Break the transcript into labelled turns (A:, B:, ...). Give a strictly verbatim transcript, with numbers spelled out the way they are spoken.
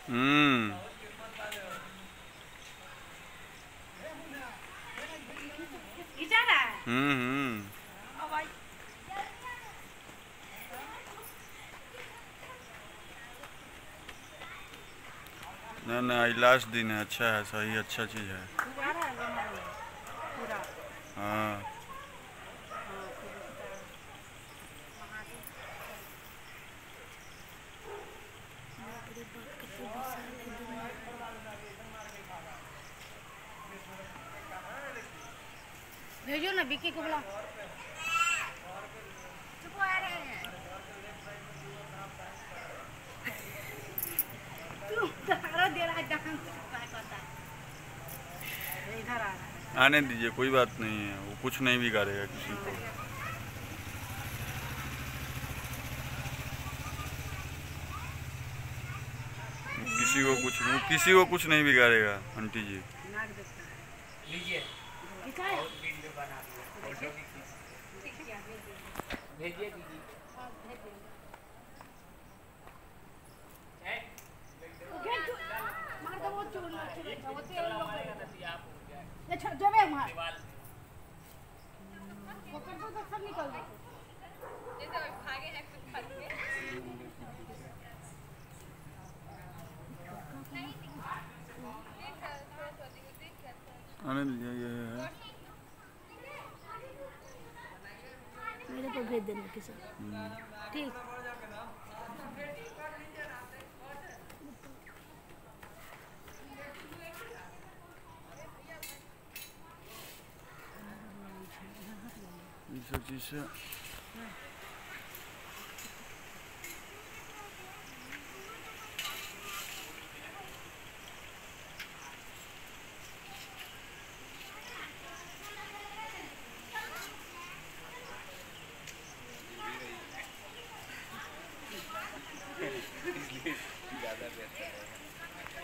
A: हम्म हम्म हम्म ना ना आज लास्ट दिन है। अच्छा है, सही, अच्छा चीज़ है। हाँ
B: भेजो ना विक्की को बुला। चुप आ रहे हैं। तू तारा दे रहा है कहां से पता। इधर आ रहा है।
A: आने दीजिए, कोई बात नहीं है, वो कुछ नहीं बिगाड़ेगा किसी को। किसी को कुछ वो किसी को कुछ नहीं बिगाड़ेगा आंटी जी।
C: लीजिए भेजिए दीदी।
B: मार दो वो चोर ना वो तेल लोग ये छोड़ जो मैं मार पकड़ दो तो सब निकल दो। जैसे वो भागे हैं कुछ फंस के
A: आने दीजिए, ये है
B: मेरे को भेज देना किसी ठीक।
A: ये सब चीज़ से